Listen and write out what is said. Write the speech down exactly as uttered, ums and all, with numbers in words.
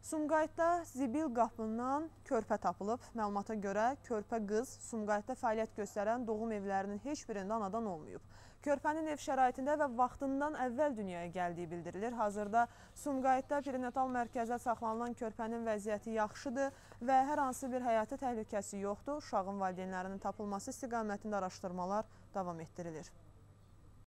Sumqayıtda zibil qapından körpə tapılıb. Məlumata görə körpə qız Sumqayıtda fəaliyyət göstərən doğum evlərinin heç birində anadan olmayıb. Körpənin ev şəraitində və vaxtından əvvəl dünyaya gəldiyi bildirilir. Hazırda Sumqayıtda perinatal mərkəzdə saxlanılan körpənin vəziyyəti yaxşıdır və hər hansı bir həyati təhlükəsi yoxdur. Uşağın valideynlərinin tapılması istiqamətində araşdırmalar davam etdirilir.